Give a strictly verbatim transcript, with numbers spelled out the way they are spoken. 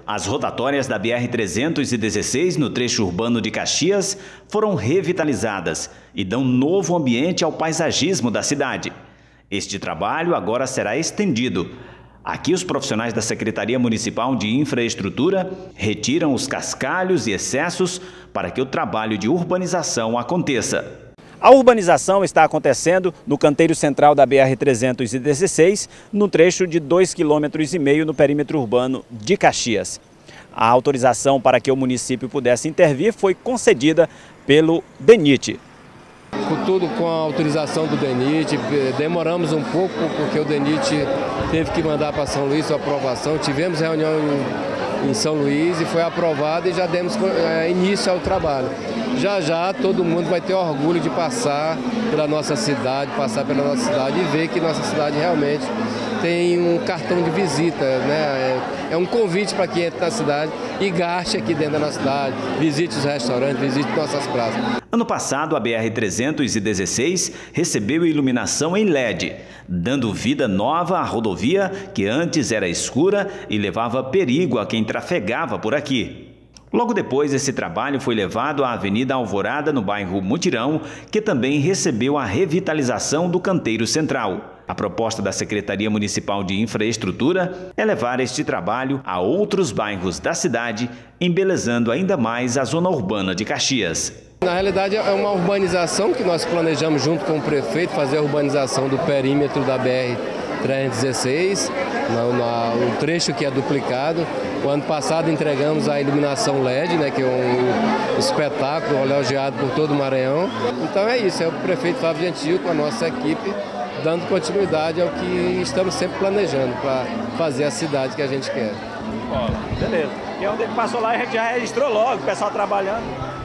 As rotatórias da B R trezentos e dezesseis no trecho urbano de Caxias foram revitalizadas e dão novo ambiente ao paisagismo da cidade. Este trabalho agora será estendido. Aqui os profissionais da Secretaria Municipal de Infraestrutura retiram os cascalhos e excessos para que o trabalho de urbanização aconteça. A urbanização está acontecendo no canteiro central da B R trezentos e dezesseis, no trecho de dois vírgula cinco quilômetros no perímetro urbano de Caxias. A autorização para que o município pudesse intervir foi concedida pelo DENIT. Tudo com a autorização do DENIT, demoramos um pouco porque o DENIT teve que mandar para São Luís a aprovação. Tivemos reunião em, em São Luís e foi aprovado e já demos é, início ao trabalho. Já já todo mundo vai ter orgulho de passar pela nossa cidade, passar pela nossa cidade e ver que nossa cidade realmente tem um cartão de visita, né? É um convite para quem entra na cidade e gaste aqui dentro da nossa cidade, visite os restaurantes, visite nossas praças. Ano passado, a B R trezentos e dezesseis recebeu iluminação em L E D, dando vida nova à rodovia que antes era escura e levava perigo a quem trafegava por aqui. Logo depois, esse trabalho foi levado à Avenida Alvorada, no bairro Mutirão, que também recebeu a revitalização do canteiro central. A proposta da Secretaria Municipal de Infraestrutura é levar este trabalho a outros bairros da cidade, embelezando ainda mais a zona urbana de Caxias. Na realidade, é uma urbanização que nós planejamos junto com o prefeito, fazer a urbanização do perímetro da B R trezentos e dezesseis, no, no, um trecho que é duplicado. O ano passado entregamos a iluminação L E D, né, que é um espetáculo elogiado por todo o Maranhão. Então é isso, é o prefeito Fábio Gentil com a nossa equipe, dando continuidade ao que estamos sempre planejando para fazer a cidade que a gente quer. Beleza. E onde ele passou lá, a gente já registrou logo, o pessoal trabalhando.